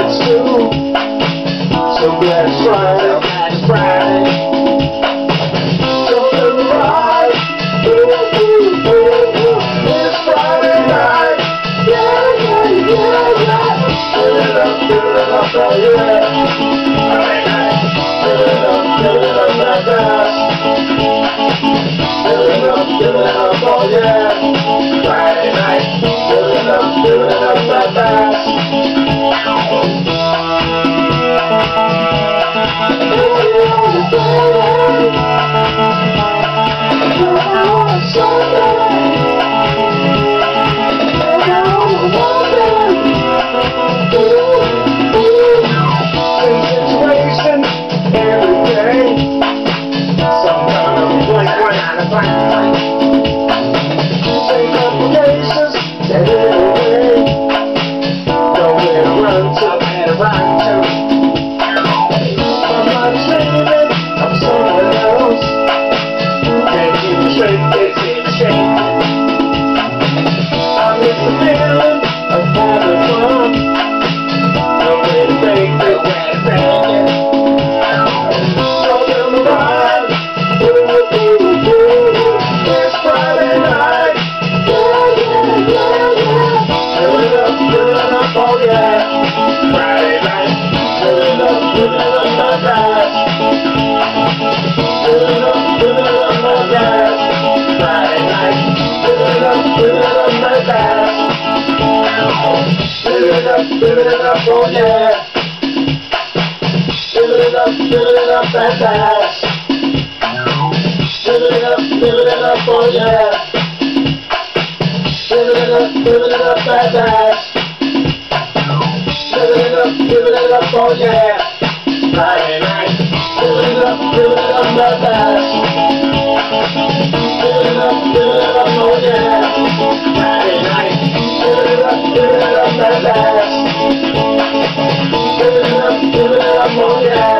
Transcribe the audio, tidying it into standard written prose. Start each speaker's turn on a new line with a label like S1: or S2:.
S1: nights too. So glad it's Friday, it's Friday. So let me ride. It's Friday night. Yeah, yeah, yeah, yeah. Fill it up, oh yeah. Friday night. Fill it up like that. Fill it up, oh yeah. Friday night. Fill it up like that. Give it up, oh yeah. Give it up that fast. Give it up, oh yeah. Give it up that fast. Give it up, oh yeah. Friday night. Give it up that fast. Give it up, oh yeah. Friday night. Give it up that fast. Give it up, oh yeah.